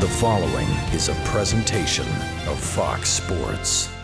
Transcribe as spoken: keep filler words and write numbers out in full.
The following is a presentation of Fox Sports.